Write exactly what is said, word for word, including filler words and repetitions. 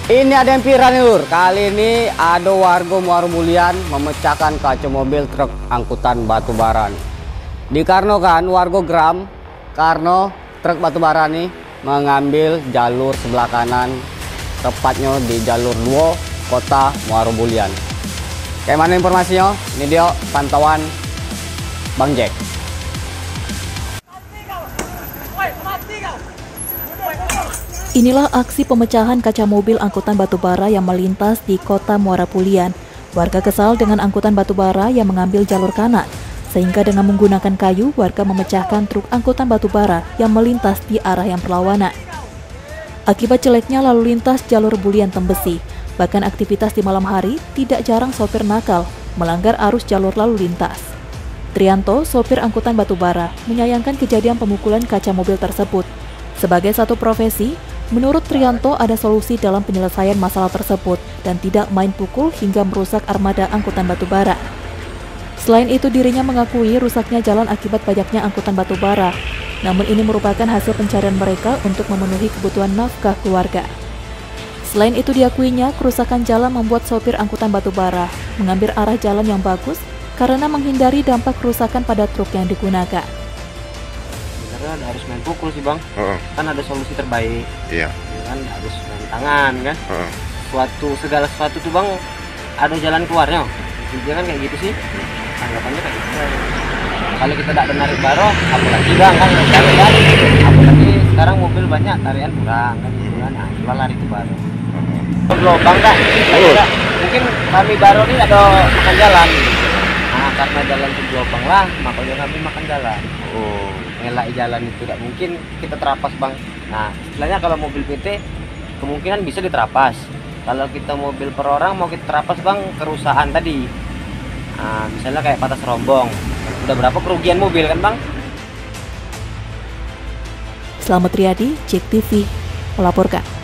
Ini ada yang viral nih lur. Kali ini ada warga Muara Mulian memecahkan kaca mobil truk angkutan batu bara. Dikarenakan warga geram karena truk batu bara nih mengambil jalur sebelah kanan, tepatnya di jalur dua kota Muara Mulian. Kayak mana informasinya? Ini dia pantauan Bang Jack. Inilah aksi pemecahan kaca mobil angkutan batubara yang melintas di kota Muara Mulian. Warga kesal dengan angkutan batubara yang mengambil jalur kanan, sehingga dengan menggunakan kayu, warga memecahkan truk angkutan batubara yang melintas di arah yang berlawanan. Akibat jeleknya lalu lintas jalur Bulian Tembesi, bahkan aktivitas di malam hari tidak jarang sopir nakal melanggar arus jalur lalu lintas. Trianto, sopir angkutan batubara, menyayangkan kejadian pemukulan kaca mobil tersebut. Sebagai satu profesi, menurut Trianto ada solusi dalam penyelesaian masalah tersebut dan tidak main pukul hingga merusak armada angkutan batubara. Selain itu, dirinya mengakui rusaknya jalan akibat banyaknya angkutan batubara. Namun ini merupakan hasil pencarian mereka untuk memenuhi kebutuhan nafkah keluarga. Selain itu, diakuinya kerusakan jalan membuat sopir angkutan batubara mengambil arah jalan yang bagus karena menghindari dampak kerusakan pada truk yang digunakan. Sebenarnya harus main pukul sih bang, uh-uh. kan ada solusi terbaik. Iya. Kan harus main tangan kan. Uh-uh. Suatu segala sesuatu tuh bang ada jalan keluarnya. Dia kan kayak gitu sih. Anggapannya kayak gitu. Kalau kita tidak menarik baroh, apalagi bang kan tarian, apalagi sekarang mobil banyak tarian kurang kan, kurang, nah jual lari ke baroh. Lobang kak, mungkin kami baroh ini ada makan jalan. Nah karena jalan itu lobang lah, makanya kami makan jalan. Oh, ngelak jalan itu tidak mungkin kita terapas bang. Nah istilahnya kalau mobil P T kemungkinan bisa diterapas. Kalau kita mobil per orang mau kita terapas bang kerusakan tadi. Nah, misalnya kayak patah serombong, udah berapa kerugian mobil kan bang? Selamat Riyadi, Jack T V melaporkan.